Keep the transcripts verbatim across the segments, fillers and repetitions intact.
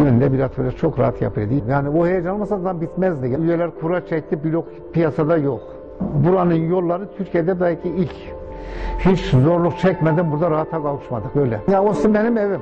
günde bir atölye çok rahat yapıyordu. Yani o heyecan olmasa bitmezdi. Üyeler kura çekti, blok piyasada yok. Buranın yolları Türkiye'de belki ilk. Hiç zorluk çekmeden burada rahata kavuşmadık öyle. Ya olsun benim evim.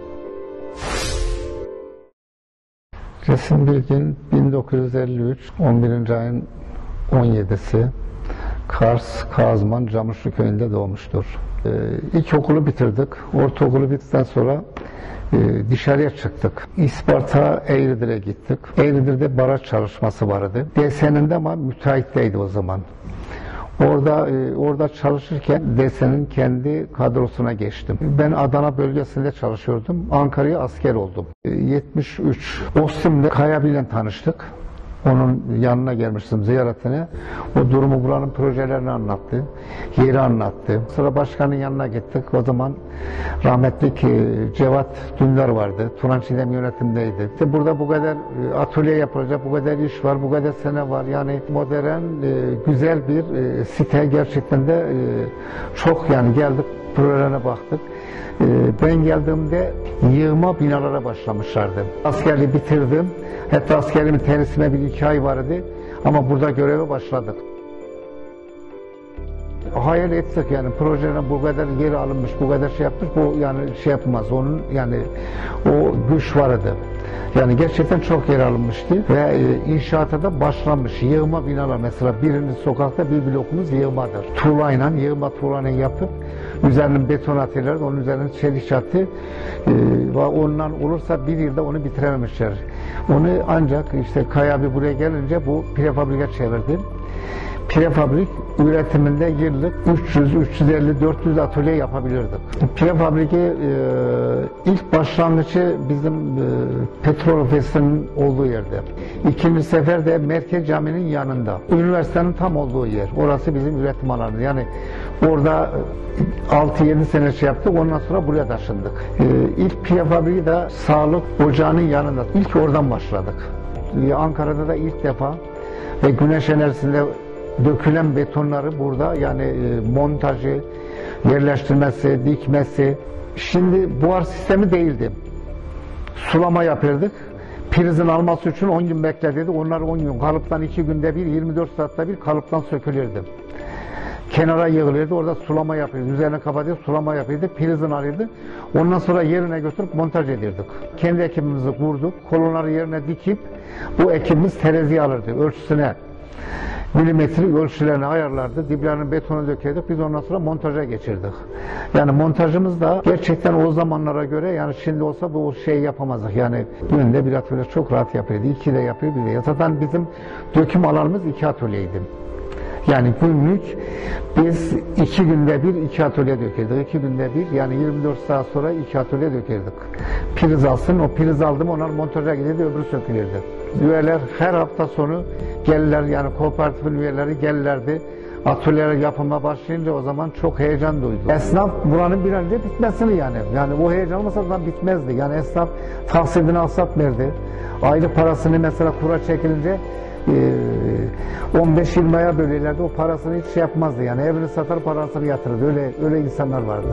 Resim Bilgin bin dokuz yüz elli üç on birinci ayın on yedisi Kars, Kazman, Camışlı köyünde doğmuştur. Ee, İlkokulu bitirdik. Ortaokulu bittikten sonra e, dışarıya çıktık. İsparta, Eğridir'e gittik. Eğridir'de baraj çalışması vardı. D S'ninde ama müteahhitteydi o zaman. Orada e, orada çalışırken D S'nin kendi kadrosuna geçtim. Ben Adana bölgesinde çalışıyordum. Ankara'ya asker oldum. E, yetmiş üç Ostim'de Kayabi'yle tanıştık. Onun yanına gelmiştim ziyaretine. O durumu, buranın projelerini anlattı. Yeri anlattı. Sonra başkanın yanına gittik. O zaman rahmetli Cevat Dündar vardı. Turan Çiğdem yönetimdeydi. İşte burada bu kadar atölye yapılacak, bu kadar iş var, bu kadar sene var. Yani modern, güzel bir site, gerçekten de çok, yani geldik, projelerine baktık. Ben geldiğimde yığma binalara başlamışlardı. Askerliği bitirdim. Hatta askerliğimin tenisime bir iki ay vardı. Ama burada göreve başladık. Hayal ettik yani, projenin bu kadar geri alınmış, bu kadar şey yapmış, bu yani şey yapmaz. Onun yani o güç vardı. Yani gerçekten çok yer alınmıştı ve e, inşaata da başlanmış. Yığma binalar, mesela birinci sokakta bir blokumuz yığmadır. Tuğlayla, yığma tuğlayla yapıp üzerinin beton atıyorlar, onun üzerinin çelik çatı e, ve ondan olursa bir yılda onu bitirememişler. Onu ancak işte Kayabi buraya gelince bu prefabrika çevirdi. Prefabrik üretiminde yıllık üç yüz, üç yüz elli, dört yüz atölye yapabilirdik. Prefabriki e, ilk başlangıcı bizim e, petrol ofisinin olduğu yerde. İkinci sefer de Merkez Camii'nin yanında. Üniversitenin tam olduğu yer. Orası bizim üretim alanı. Yani orada altı yedi sene şey yaptık. Ondan sonra buraya taşındık. E, ilk prefabriki de sağlık ocağının yanında. İlk oradan başladık. E, Ankara'da da ilk defa ve güneş enerjisinde dökülen betonları burada, yani e, montajı, yerleştirmesi, dikmesi. Şimdi buhar sistemi değildi. Sulama yapırdık. Prizin alması için on gün beklerdi. Onlar on gün. Kalıptan iki günde bir, yirmi dört saatte bir kalıptan sökülürdü. Kenara yığılırdı. Orada sulama yapıyordu. Üzerine kapatıyor, sulama yapıyordu. Prizin alırdı. Ondan sonra yerine götürüp montaj edirdik. Kendi ekibimizi kurduk. Kolonları yerine dikip bu ekibimiz tereziye alırdı. Ölçüsüne, milimetrik ölçülerini ayarlardı. Diplerinin betonu dökerdik. Biz ondan sonra montaja geçirdik. Yani montajımız da gerçekten o zamanlara göre, yani şimdi olsa bu şey yapamazdık. Yani günde bir atölye çok rahat yapıyordu. İki de yapıyor, bir de. Zaten bizim döküm alanımız iki atölyeydi. Yani günlük biz iki günde bir iki atölye dökerdik. İki günde bir, yani yirmi dört saat sonra iki atölye dökerdik. Priz alsın, o priz aldım, onlar montaja giderdi, öbürü sökülürdü. Üyeler her hafta sonu gelirler, yani kooperatifin üyeleri gelirlerdi. Atölyeler yapıma başlayınca o zaman çok heyecan duydu. Esnaf buranın bir an önce bitmesini, yani. Yani o heyecan olmasa da bitmezdi. Yani esnaf tahsilini alsat verdi. Aylık parasını mesela kura çekilince on beş yirmiye bölüyorlardı. O parasını hiç şey yapmazdı. Yani evini satar, parasını yatırırdı. Öyle öyle insanlar vardı.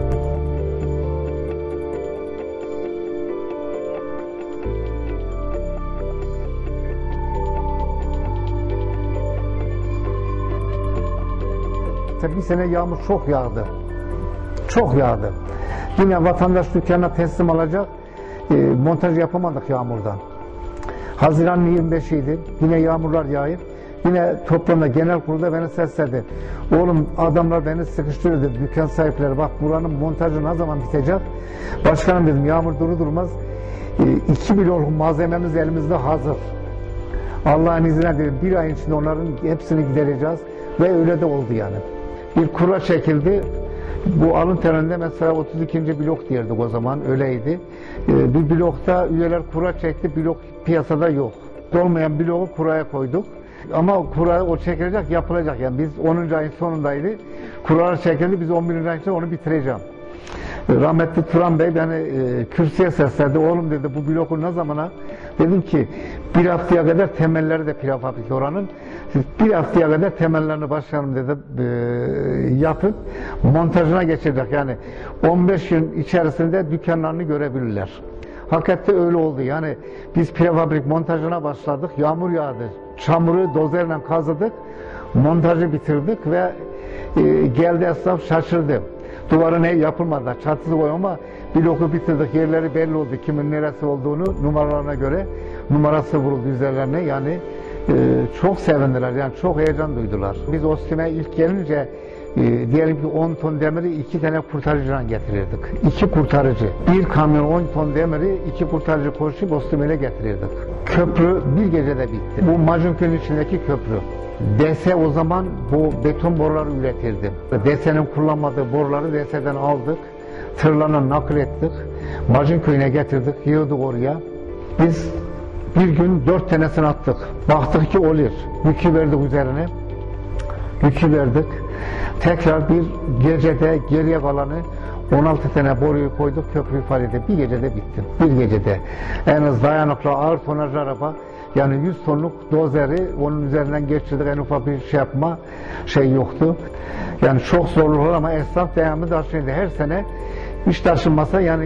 Bir sene yağmur çok yağdı. Çok yağdı. Yine vatandaş dükkanına teslim alacak. E, montaj yapamadık yağmurdan. Haziran'ın yirmi beşiydi. Yine yağmurlar yağıyor. Yine toplamda genel kurulda beni seslendi. Oğlum, adamlar beni sıkıştırıyor dedi. Dükkan sahipleri, bak buranın montajı ne zaman bitecek? Başkanım dedim, yağmur duru durmaz. E, iki milyon malzememiz elimizde hazır. Allah'ın izniyle dedim, bir ay içinde onların hepsini gidereceğiz. Ve öyle de oldu yani. Bir kura çekildi. Bu alın terinde mesela otuz ikinci blok diyerdik o zaman, öyleydi. Ee, bir blokta üyeler kura çekti, blok piyasada yok. Olmayan bloğu kuraya koyduk. Ama kura o çekilecek, yapılacak. Yani biz onuncu ayın sonundaydı. Kuralar çekildi, biz on birinci ayın sonunda onu bitireceğim. Rahmetli Turan Bey beni e, kürsüye seslendi. Oğlum dedi, bu bloku ne zamana? Dedim ki bir haftaya kadar temelleri de prefabrik oranın. Bir haftaya kadar temellerini başlayalım dedi, e, yapıp montajına geçecek. Yani on beş gün içerisinde dükkanlarını görebilirler. Pakette öyle oldu. Yani biz prefabrik montajına başladık. Yağmur yağdı. Çamuru dozerle kazıdık. Montajı bitirdik ve e, geldi esnaf şaşırdı. Duvarı ne yapılmadı. Çatısı koy ama bloku bitirdik. Yerleri belli oldu. Kimin neresi olduğunu numaralarına göre numarası vuruldu üzerlerine. Yani e, çok sevindiler. Yani çok heyecan duydular. Biz Ostim'e ilk gelince e, diyelim ki on ton demiri iki tane kurtarıcıdan getirirdik. İki kurtarıcı. Bir kamyon on ton demiri iki kurtarıcı koşup Ostim'e getirirdik. Köprü bir gecede bitti. Bu Macunköy'ün içindeki köprü. D S o zaman bu beton boruları üretirdi. D S'nin kullanmadığı boruları D S'den aldık. Tırlarla nakil ettik. Macunköy'üne getirdik. Yığdık oraya. Biz bir gün dört tanesini attık. Baktık ki oluyor. Yükü verdik üzerine. Yükü verdik. Tekrar bir gecede geriye kalanı on altı tane boruyu koyduk. Köprüyü faaliyete. Bir gecede bitti. Bir gecede. En az dayanıklı ağır tonajlı araba. Yani yüz tonluk dozeri onun üzerinden geçirdik. En ufak bir şey yapma şey yoktu. Yani çok zorlu ama esnaf devamlı taşınıyordu. Her sene iş taşınmasa yani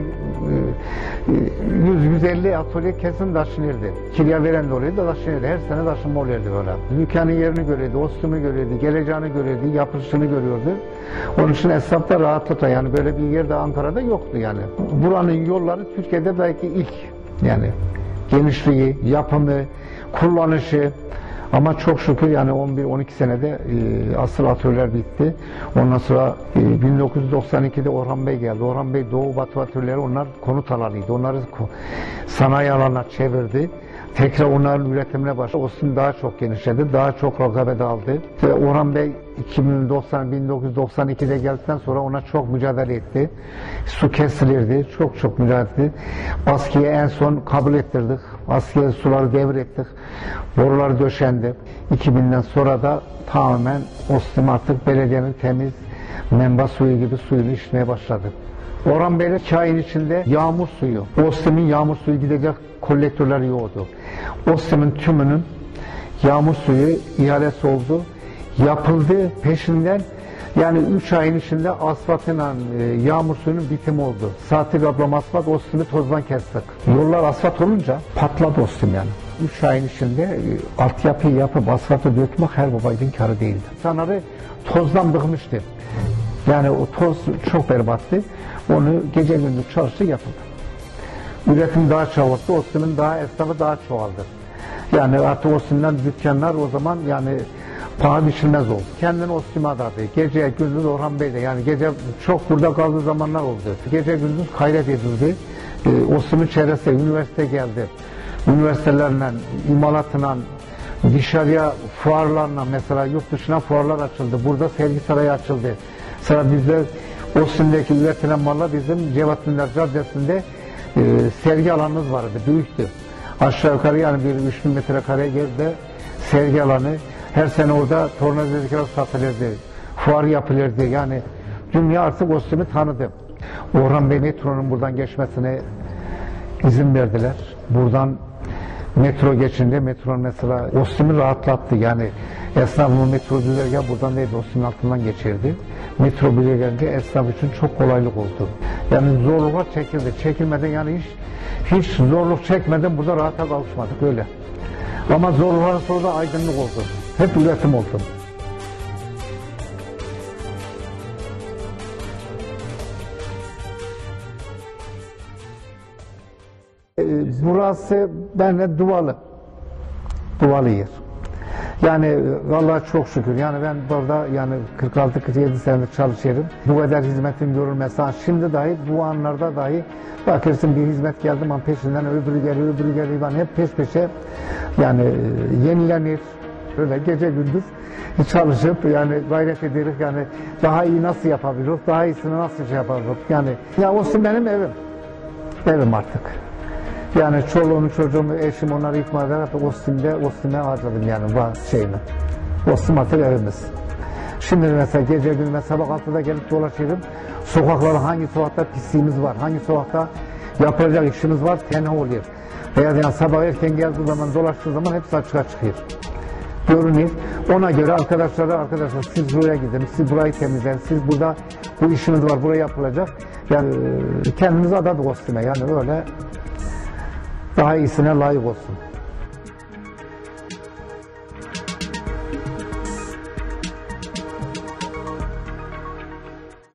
yüz yüz elli atölye kesin taşınırdı. Kirya veren de oluyordu da taşınırdı. Her sene taşınma oluyordu böyle. Dükkanın yerini görüyordu, ostümü görüyordu, geleceğini görüyordu, yapışını görüyordu. Onun için esnaf da rahatlıkla yani böyle bir yerde Ankara'da yoktu yani. Buranın yolları Türkiye'de belki ilk yani. Genişliği, yapımı, kullanışı ama çok şükür yani on bir on iki senede e, asıl atölyeler bitti. Ondan sonra e, bin dokuz yüz doksan ikide Orhan Bey geldi. Orhan Bey Doğu Batı atölyeleri onlar konut alanıydı. Onları sanayi alanına çevirdi. Tekrar onların üretimine başladı. Ostim daha çok genişledi, daha çok rekabet aldı. Ve Orhan Bey iki bin doksan bin dokuz yüz doksan ikide geldikten sonra ona çok mücadele etti. Su kesilirdi, çok çok mücadele etti. Baskıya en son kabul ettirdik. Baskıya suları devrettik. Borular döşendi. iki binden sonra da tamamen Ostim artık belediyenin temiz menba suyu gibi suyunu içmeye başladı. Orhan Bey'le iki ayın içinde yağmur suyu, Ostim'in yağmur suyu gidecek kolektörleri yoktu. Ostim'in tümünün yağmur suyu ihalesi oldu. Yapıldı peşinden yani üç ayın içinde asfaltıyla e, yağmur suyunun bitimi oldu. Saati ablam asfalt, Ostim'i tozdan kestik. Yollar asfalt olunca patladı Ostim yani. üç ayın içinde e, altyapıyı yapıp asfaltı dökmek her babaydın karı değildi. İnsanları tozdan bıkmıştı. Yani o toz çok berbattı. Onu gece gündüz çalıştı yapıldı. Üretim daha çoğaldı, Ostim'in daha esnafı daha çoğaldı. Yani artık Ostim'den dükkanlar o zaman yani paha biçilmez oldu. Kendini Ostim'e adadı. Gece gündüz Orhan Bey'de yani gece çok burada kaldığı zamanlar oldu. Gece gündüz gayret edildi. E, Ostim'in çevresinde üniversite geldi. Üniversitelerle, imalatla, dışarıya fuarlarla mesela yurt dışına fuarlar açıldı. Burada sergi sarayı açıldı. Mesela bizde Ostim'deki üretilen malla bizim Cevat Dündar Caddesi'nde e, sergi alanımız vardı, büyüktü. Aşağı yukarı yani bir üç bin metrekare yerde sergi alanı. Her sene orada tornavizörler satılırdı, fuar yapılırdı. Yani dünya artık Ostim'i tanıdı. Orhan Bey metronun buradan geçmesine izin verdiler. Buradan metro geçince metronun mesela Ostim'i rahatlattı. Yani esnafın metro güzergahı buradan değil, Ostim'in altından geçirdi. Metro buraya gelince esnaf için çok kolaylık oldu. Yani zorluklar çekildi. Çekilmeden yani hiç, hiç zorluk çekmeden burada rahata kavuşmadık öyle. Ama zorlukların sonra da aydınlık oldu. Hep üretim oldu. Ee, burası benimle duvalı. Duvalı yer. Yani vallahi çok şükür. Yani ben burada yani kırk altı kırk yedi senedir çalışıyorum. Bu kadar hizmetin görülmesi. Şimdi dahi bu anlarda dahi bakırsın bir hizmet geldi ama peşinden öbürü geliyor, öbürü geliyor. Yani hep peş peşe yani yenilenir. Öyle gece gündüz çalışıp yani gayret ederiz yani daha iyi nasıl yapabiliriz, daha iyisini nasıl şey yapabiliriz. Yani ya Ostim benim evim. Evim artık. Yani çoluğumu, çocuğumu, eşim onları ikmal ederek Ostim'de, Ostim'e harcadım yani bu şeyini. Ostim artık evimiz. Şimdi mesela gece gün mesela sabah altıda gelip dolaşıyorum. Sokaklarda hangi sokakta pisliğimiz var, hangi sokakta yapılacak işimiz var, tenha oluyor. Veya yani sabah erken geldiği zaman, dolaştığı zaman hepsi açığa çıkıyor. Görünüyor. Ona göre arkadaşlara, arkadaşlar siz buraya gidin, siz burayı temizleyin, siz burada bu işiniz var, buraya yapılacak. Yani kendimizi adadık Ostim'e yani öyle. daha iyisine layık olsun.